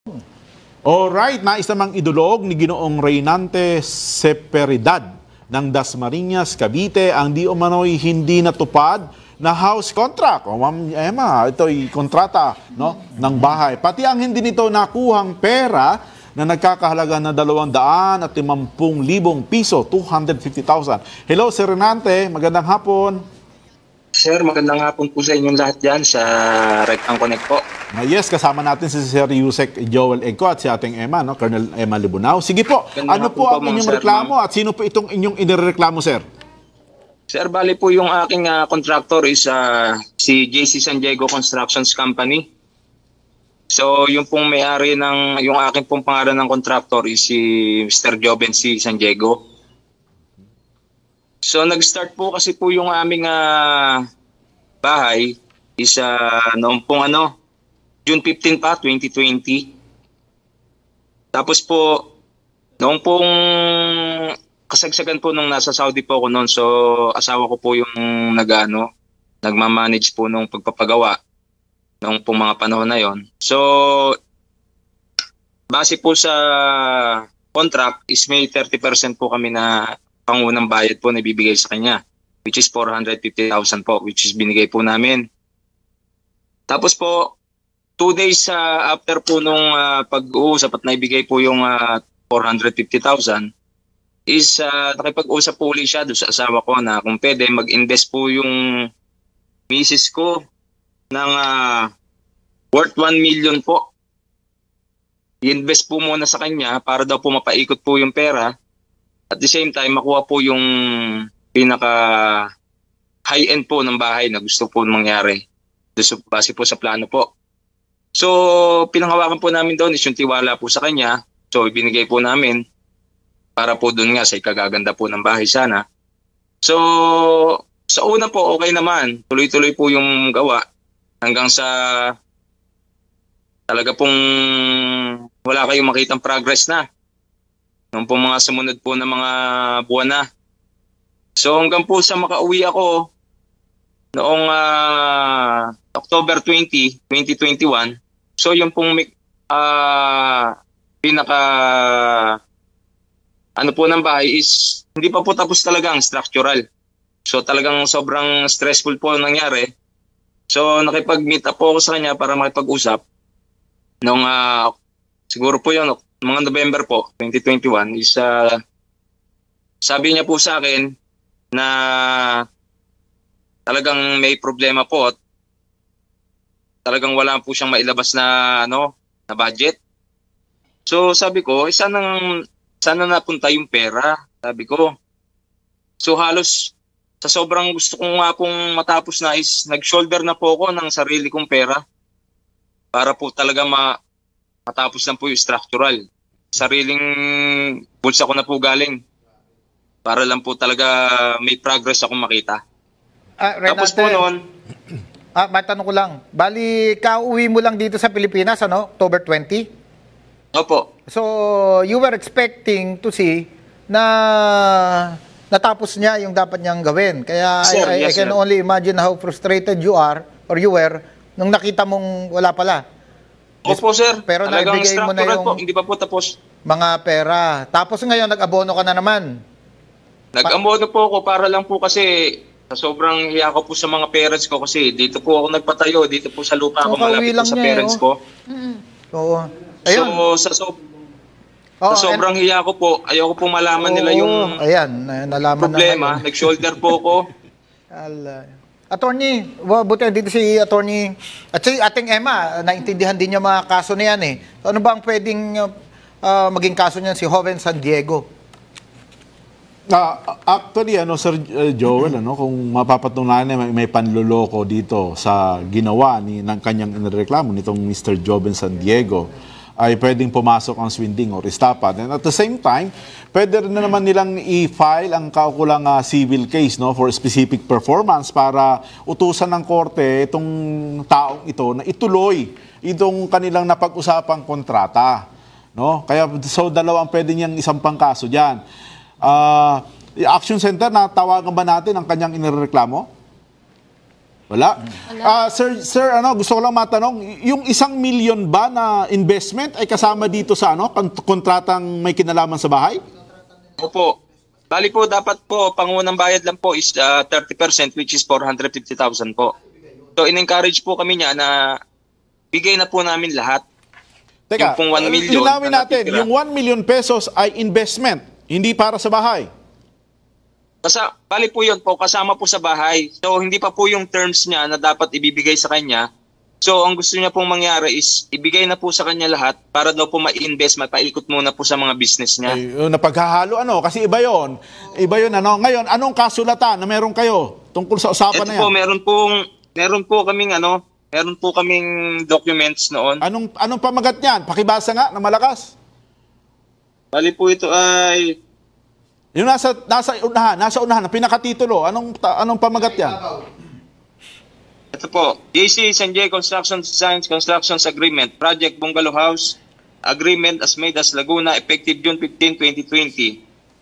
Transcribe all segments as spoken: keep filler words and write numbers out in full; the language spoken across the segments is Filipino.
Alright, nais namang idulog ni Ginoong Reynante Seperidad ng Dasmariñas, Cavite ang di umano'y hindi natupad na house contract. O Ma'am Emma, ito'y kontrata, no, ng bahay. Pati ang hindi nito nakuhang pera na nagkakahalaga na dalawang daan at limampung libong piso, two hundred fifty thousand. Hello, Sir Reynante. Magandang hapon. Sir, magandang hapon po sa inyong lahat dyan sa Rectang Connect po. Uh, yes, kasama natin si Sir Yusek Joel Egco at si ating Emma, no? Colonel Emma Libunao. Sige po, Magandang ano po ang po, inyong sir, reklamo at sino po itong inyong inireklamo, Sir? Sir, bali po yung aking uh, contractor is uh, si J C San Diego Constructions Company. So, yung pong may-ari ng, yung aking pong pangalan ng contractor is si Mister Joven C. San Diego. So, nag-start po kasi po yung aming uh, bahay is uh, noong pong ano, June fifteenth pa, twenty twenty. Tapos po, noong pong kasagsagan po nung nasa Saudi po ako noon, so asawa ko po yung nag-ano, nagmamanage po nung pagpapagawa noong pong mga panahon na yon. So, base po sa contract is may thirty percent po kami na pangunang bayad po na ibibigay sa kanya, which is four hundred fifty thousand po, which is binigay po namin. Tapos po, two days uh, after po nung uh, pag-uusap at naibigay po yung uh, four hundred fifty thousand, is uh, nakipag-usap po ulit siya doon sa asawa ko na kung pwede mag-invest po yung misis ko ng uh, worth one million po. I-invest po muna sa kanya para daw po mapaikot po yung pera. At the same time, makuha po yung pinaka high-end po ng bahay na gusto po mangyari. Base po sa plano po. So, pinanghawakan po namin doon is yung tiwala po sa kanya. So, ibinigay po namin para po doon nga sa ikagaganda po ng bahay sana. So, sa una po, okay naman. Tuloy-tuloy po yung gawa hanggang sa talaga pong wala kayong makitang progress na. Noong po mga sumunod po na mga buwan na. So hanggang po sa makauwi ako noong uh, October twentieth, twenty twenty-one. So yung pong uh, pinaka ano po ng bahay is hindi pa po tapos talaga ang structural. So talagang sobrang stressful po nangyari. So nakipag-meet up po ako sa kanya para makipag-usap. Noong uh, siguro po yun, mga November po, twenty twenty-one, is uh, sabi niya po sa akin na talagang may problema po at talagang wala po siyang mailabas na ano na budget. So sabi ko, eh, sana, sana napunta yung pera, sabi ko. So halos sa sobrang gusto ko nga pong matapos na is nag-shoulder na po ako ng sarili kong pera para po talaga ma matapos lang po yung structural. Sariling bulsa ko na po galing. Para lang po talaga may progress akong makita. Ah, Reynante, tapos po noon... Ah, matanong ko lang. Bali, kauwi mo lang dito sa Pilipinas, ano? October twentieth? Opo. So, you were expecting to see na natapos niya yung dapat niyang gawin. Kaya Sir, I, I, yes, I can sir. only imagine how frustrated you are or you were nung nakita mong wala pala. Opo, sir. Pero talagang naibigay mo na structural yung po, hindi pa po tapos. mga pera. Tapos ngayon, nag-abono ka na naman. Nag-abono po ako para lang po kasi sa sobrang hiya ko po sa mga parents ko kasi dito po ako nagpatayo, dito po sa lupa ako So, kauwi malapit po lang sa niya, parents eh, oh. ko. Oo. Ayun. So, sa, so, Oo, sa sobrang and- hiya ko po, ayaw ko po malaman nila Oo, yung ayan, na- nalaman problema. na ngayon. Nag-shoulder po ako. Ala. Attorney, wa- buti dito si Attorney at si ating Emma, naintindihan din niya mga kaso na yan eh. So, ano ba ang pwedeng uh, maging kaso niyan si Joven San Diego? Uh, actually, ano, Sir uh, Joel, ano, kung mapapatunayan may, may panloloko dito sa ginawa ni ng kanyang inireklamo nitong Mister Joven San Diego, ay pwedeng pumasok ang swindling or estafa. And at the same time, pwede rin na naman nilang i-file ang kaukulang uh, civil case, no, for specific performance para utusan ng korte itong taong ito na ituloy itong kanilang napag-usapang kontrata. No? Kaya so dalawang pwede niyang isang pangkaso diyan. Uh, Action Center, natawagan ba natin ang kanyang inireklamo? Wala. Ah, sir, sir, ano, gusto ko lang matanong, yung isang milyon ba na investment ay kasama dito sa ano, kont- kontratang may kinalaman sa bahay? Opo. Bali po, dapat po, pangunang bayad lang po is uh, thirty percent which is four hundred fifty thousand po. So, in-encourage po kami niya na bigay na po namin lahat. Teka, Yung pong one million linawin na natin, natitira. yung one million pesos ay investment, hindi para sa bahay. Kasa, bali po yun po, kasama po sa bahay. So, hindi pa po yung terms niya na dapat ibibigay sa kanya. So, ang gusto niya pong mangyari is ibigay na po sa kanya lahat para daw po ma-invest, mapaikot muna po sa mga business niya. Ay, yung napaghahalo, ano, kasi iba yon, iba yon, ano. Ngayon, anong kasulatan na meron kayo tungkol sa usapan Ito na po, yan? meron pong, meron po kaming ano, meron po kaming documents noon. Anong, anong pamagat niyan? Pakibasa nga na malakas. Bali po ito ay, Yung nasa, nasa unahan, nasa unahan, ang pinakatitulo, anong, ta- anong pamagat yan? ito po, J C San Diego Construction Designs Constructions Agreement, Project Bungalow House, Agreement as made as Laguna, effective June fifteenth, twenty twenty.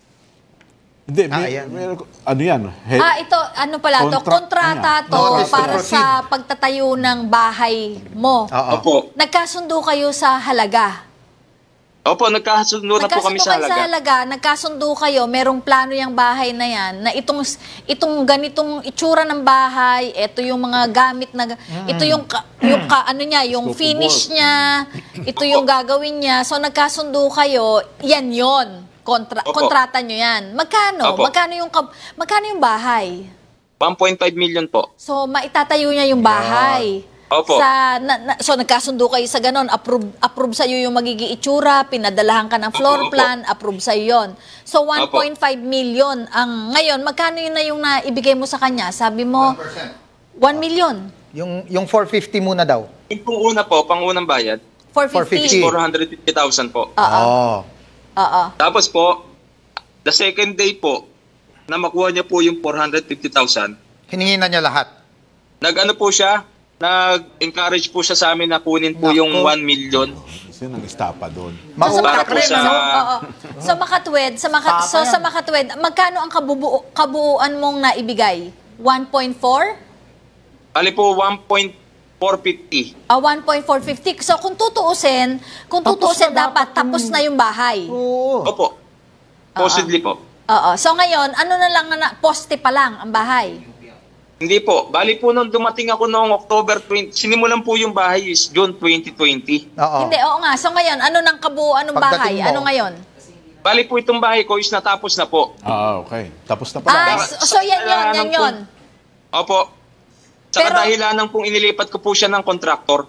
Hindi, Ah, may, ayan. may- ano yan? He- Ah, ito, ano pala to? Contract Kontrata niya. to Notice to para proceed. sa pagtatayo ng bahay mo. Oo. Opo. Nagkasundo kayo sa halaga. Opo, nagkasundo na po kami Nagkasundo sa kayo sa halaga. halaga, nagkasundo kayo, merong plano yung bahay na yan, na itong, itong ganitong itsura ng bahay, ito yung mga gamit na, ito yung, ka- yung ka, ano niya, yung Scope of finish work. niya, ito yung gagawin niya. So nagkasundo kayo, yan yon kontra, Opo. kontrata nyo yan. Magkano? Opo. Magkano yung, kab- magkano yung bahay? one point five million po. So, maitatayo niya yung bahay. Opo. Sa, na, na- so, nagkasundo kayo sa ganon. Approve, approve sa'yo yung magiging itsura, pinadalahan ka ng floor Opo, opo. plan, approve sa'yo yun. So, one point five million ang ngayon. Magkano yun na yung naibigay mo sa kanya? Sabi mo, one million. Yung, yung four fifty muna daw. Yung pong una po, pangunang bayad, four four fifty. fifty. four hundred fifty thousand po. Oo. Oo. Oo. Tapos po, the second day po, na makuha niya po yung four hundred fifty thousand, Hiningi na niya lahat. nag-ano po siya, nag-encourage po siya sa amin na kunin po Nako. yung one million. Kasi nag-estapa doon. So, sa Mauna Para ka po rin, sa- ano? Oo. Sa makatwid, sa maka, Tama so yan. sa makatwid, magkano ang kabubuo, kabuuan mong naibigay? one point four? Bali po, one point four fifty. Ah, one point four five zero. So, kung tutuusin, kung Tapos tutuusin, na dapat dapat tapos yung- na yung bahay. Oo. Oo. Opo. Possibly po. So, ngayon, ano na lang, na, poste pa lang ang bahay. Hindi po. Bali po nung dumating ako noong October twentieth, sinimulan po yung bahay is June twenty twenty. Oo. Hindi, oo nga. So, ngayon, ano nang kabuuan ng bahay? Pagdating mo. Ano ngayon? Bali po itong bahay ko is natapos na po. Ah, okay. Tapos na pala. Ah, Tama. so, so yan yun, yan Kailangan yun. Opo. Sa Pero- kadahilanan pong inilipat ko po siya ng kontraktor.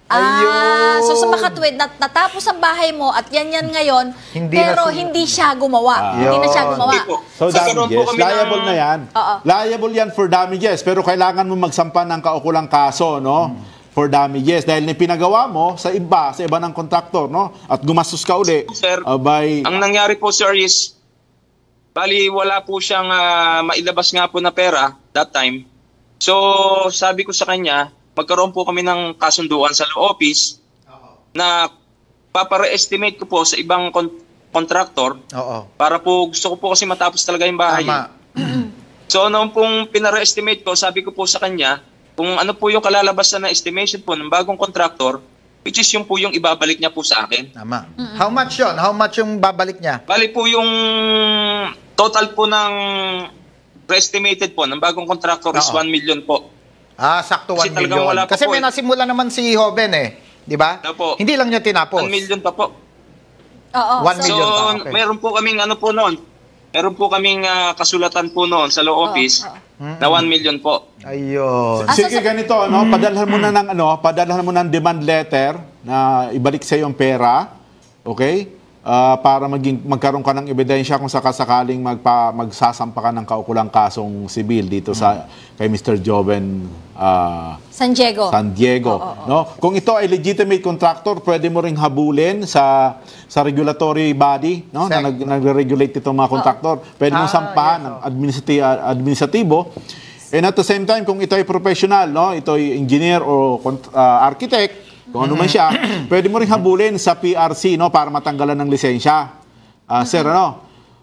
Ah, Ayun. so sa makatwid, nat natapos ang bahay mo at yan yan ngayon, Hindi na pero sum- hindi siya gumawa. Ah. Hindi na siya Yun. gumawa. Hindi po. So, Nagkaroon po damages, kami ng- liable na yan. Oo. Liable yan for damages, pero kailangan mo magsampa ng kaukulang kaso, no? For damages. Dahil na pinagawa mo sa iba, sa iba ng kontraktor, no? At gumastos ka uli. Sir, Abay, Ang nangyari po sir is, bali wala po siyang ah, mailabas nga po na pera that time. So sabi ko sa kanya, magkaroon po kami ng kasunduan sa law office na papare-estimate ko po sa ibang kon- contractor Oo. para po gusto ko po kasi matapos talaga yung bahay. Tama. So noong pong pinare-estimate ko, sabi ko po sa kanya, kung ano po yung kalalabasan na estimation po ng bagong contractor, which is yung po yung ibabalik niya po sa akin. Tama. How much yon? How much yung babalik niya? Bali po yung total po ng estimated po ng bagong contractor is Oo. one million po. Ah, sakto Kasi one talagang million. wala pa Kasi po may eh. nasimula naman si Hoben eh. Di ba? Opo. Hindi lang niya tinapos. one million pa po. Oo. One so, So, million pa, okay. meron po kaming ano po noon. Meron po kaming ah, kasulatan po noon sa law office oo. na one million po. Ayun. Ah, so sige sa- ganito, no? Padalhan mo na ng ano, padalhan mo ng demand letter na ibalik sa yung pera, okay? Ah, para maging magkaroon ka ng ebidensya kung sakasakaling magpa magsasampa ka ng kaukulang kasong sibil dito sa kay Mister Joven ah, San Diego. San Diego, no? Kung ito ay legitimate contractor, pwede mo ring habulin sa sa regulatory body, no? Na Sec. nag, nagre-regulate itong mga contractor. Pwede mo Ah, sampahan yes, ng administrati- administratibo. And at the same time, kung ito ay professional, no? Ito ay engineer o kont- ah, architect, kung ano man siya, pwede mo ring habulin sa P R C, no? Para matanggalan ng lisensya. Ah, Sir, ano?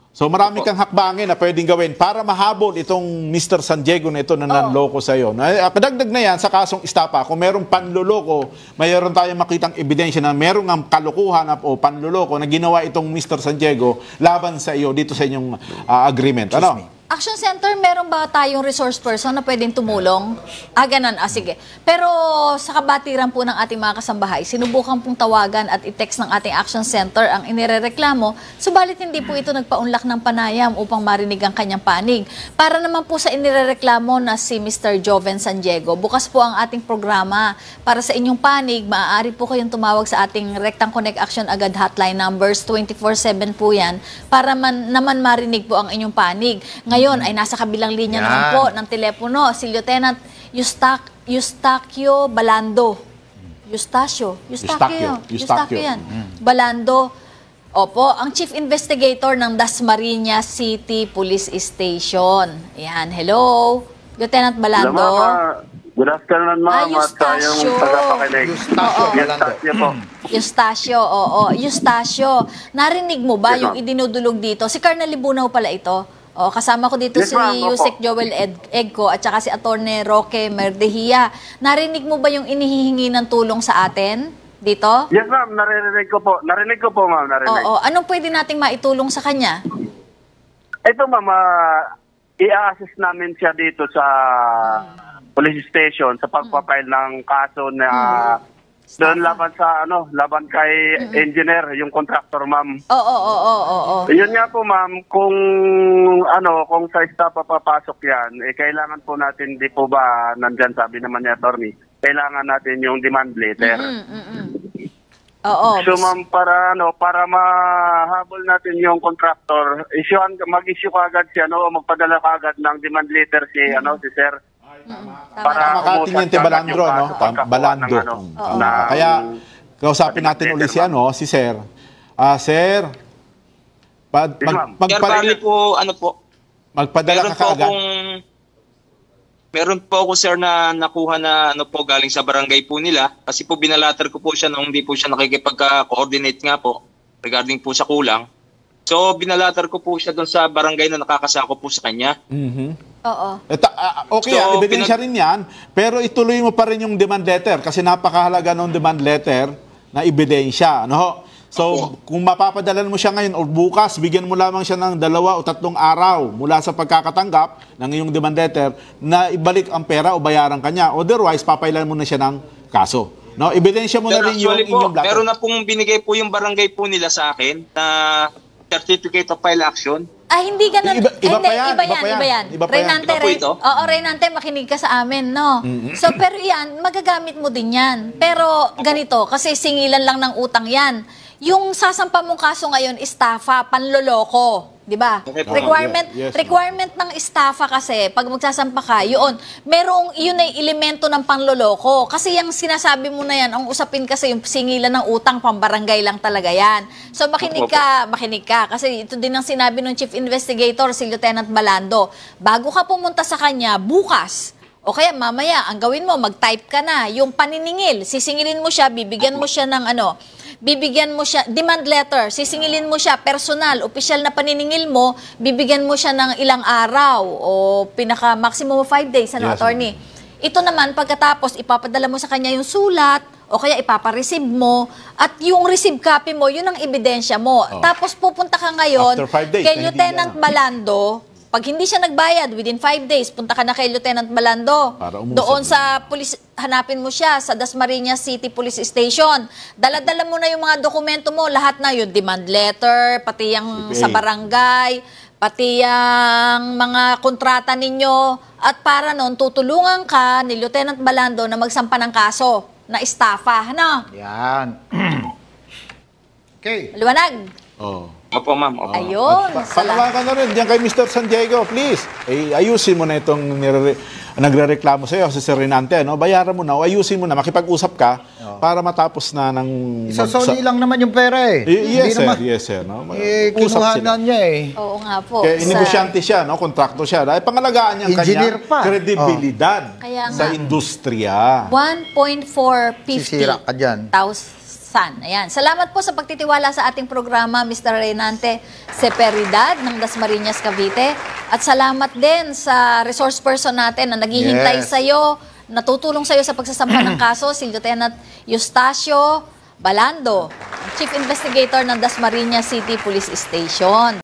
So marami kang hakbangin na pwedeng gawin para mahabol itong mister San Diego na ito na nanloko sa iyo. Kadagdag na yan sa kasong istapa, kung merong panloloko, mayroon tayong makitang ebidensya na merong ang kalukuhan o panloloko na ginawa itong mister San Diego laban sa iyo dito sa inyong uh, agreement. Ano? Action Center, meron ba tayong resource person na pwedeng tumulong? Ah, ganun. Ah, sige. Pero sa kabatiran po ng ating mga kasambahay, sinubukan pong tawagan at i-text ng ating Action Center ang inirereklamo, subalit hindi po ito nagpaunlak ng panayam upang marinig ang kanyang panig. Para naman po sa inirereklamo na si mister Joven San Diego, bukas po ang ating programa. Para sa inyong panig, maaari po kayong tumawag sa ating Rectang Connect Action Agad hotline numbers, twenty-four seven po yan, para man, naman marinig po ang inyong panig. Ngayon ay nasa kabilang linya Yan. naman po ng telepono si Lieutenant Eustac Eustaquio Balando. Eustacio, Eustaquio, Eustaquio. Eustaquio yan. Balando. Opo, ang Chief Investigator ng Dasmariñas City Police Station. Yan, hello. Lieutenant Balando. Hello, ma'am. Good afternoon, ma'am. Ah, At uh, Eustacio. yung tagapakinig. Eustacio Yes, Balando. Eustacio po. Eustacio, oo. Eustacio, narinig mo ba Yes, yung ma'am. idinudulog dito? Si Colonel Libunaw pala ito. O, kasama ko dito Yes, si ma'am. Opo. Yusek Joel Ed- Egco at saka si Attorney Roque Merdehia. Narinig mo ba yung inihihingi ng tulong sa atin dito? Yes, ma'am. Narinig ko po. Narinig ko po, ma'am. Narinig. Oo. Anong pwede nating maitulong sa kanya? Ito, ma'am, uh, i-assist namin siya dito sa police station sa pagpapile ng kaso na doon laban sa ano, laban kay engineer, yung contractor, ma'am. Oo, oo, oo, oo, oo. Yun nga po, ma'am, kung ano, kung sa staff papapasok yan, eh kailangan po natin, di po ba nandyan, sabi naman ni attorney, kailangan natin yung demand letter. Mm, mm, mm. Oo. So ma'am, para ano, para mahabol natin yung contractor, issuean, mag-issue kaagad siya, no, magpadala kaagad ng demand letter si ano, si sir. Para Tama ka, Tiniente Balandro, no? Tam- Balando. Ano, Mm, tama na, ka. Kaya, kausapin natin ulit si, ano, si Sir. Ah, Sir, pag, Yes, mag, ma'am. Sir, magpa- bali po, ano po, magpadala meron ka po kaagad. akong, meron po ako, sir, na nakuha na ano po, galing sa barangay po nila. Kasi po binalater ko po siya nung hindi po siya nakikipag-coordinate nga po regarding po sa kulang. So, binalater ko po siya doon sa barangay na nakakasako po sa kanya. Mhm. Oo. Eta, ah, okay, So, yan, ebidensya pinag- rin yan, pero ituloy mo pa rin yung demand letter kasi napakahalaga ng demand letter na ebidensya. No? So, kung mapapadala mo siya ngayon o bukas, bigyan mo lamang siya ng dalawa o tatlong araw mula sa pagkakatanggap ng iyong demand letter na ibalik ang pera o bayaran kanya. Otherwise, papailan mo na siya ng kaso. No? Ebidensya mo na Pero rin yung actually po, inyong blatter. meron na pong binigay po yung barangay po nila sa akin na certificate of file action. Ah, hindi ganun. Iba- iba Hindi, pa yan, iba iba yan, pa yan. iba yan. Iba pa yan. Reynante, Iba po Ren- ito? Oo, Reynante, makinig ka sa amin, no? So, pero yan, magagamit mo din yan. Pero ganito, kasi singilan lang ng utang yan. Yung sasampa mong kaso ngayon, estafa, panloloko. Di ba? Okay po. Requirement, Yes, yes, ma'am. requirement ng estafa kasi, pag magsasampa ka, yun, merong, yun ay elemento ng panloloko. Kasi yung sinasabi mo na yan, ang usapin kasi yung singilan ng utang, pambarangay lang talaga yan. So makinig ka, makinig ka. Kasi ito din ang sinabi ng Chief Investigator, si Lieutenant Balando. Bago ka pumunta sa kanya, bukas, o kaya mamaya, ang gawin mo, mag-type ka na, yung paniningil, sisingilin mo siya, bibigyan mo siya ng ano, bibigyan mo siya, demand letter, sisingilin mo siya, personal, opisyal na paniningil mo, bibigyan mo siya ng ilang araw o pinaka maximum of five days, ano, Yes, attorney? Ito naman, pagkatapos, ipapadala mo sa kanya yung sulat, o kaya ipapareceive mo, at yung receive copy mo, yun ang ebidensya mo. Tapos pupunta ka ngayon After five days, kay na hindi Lieutenant yan. Balando, pag hindi siya nagbayad, within five days, punta ka na kay Lieutenant Balando. Para umusap Doon na. sa police, hanapin mo siya sa Dasmariñas City Police Station. Dala-dala mo na yung mga dokumento mo, lahat na, yung demand letter, pati yung Okay. sa barangay, pati yung mga kontrata ninyo. At para noon, tutulungan ka ni Lieutenant Balando na magsampa ng kaso na estafa. Ano? Yan. Okay. Maliwanag. Oh. Opo, ma'am. Opo. Ayun. Pa- Salamat. Panawagan na rin diyan kay mister San Diego, please. Eh, ayusin mo na itong nire- nagrereklamo sa iyo si Sir Reynante, no? Bayaran mo na o ayusin mo na, makipag-usap ka para matapos na ng Isasoli lang naman yung pera eh. Y- Hindi yes, sir. naman, Yes, sir. No? Eh, Usap kinuha sila. na niya eh. Oo nga po. Kaya Sa- inegosyante siya, no? Kontrakto siya. Dahil pangalagaan niya ang Engineer kanyang pa. kredibilidad Kaya sa nga. industriya. one point four five Sisira ka dyan. thousand San. Ayan. Salamat po sa pagtitiwala sa ating programa, Mister Reynante Seperidad ng Dasmariñas, Cavite. At salamat din sa resource person natin na naghihintay Yes. sa'yo, natutulong sa'yo sa pagsasampa ng kaso, si Lieutenant Eustacio Balando, Chief Investigator ng Dasmariñas City Police Station.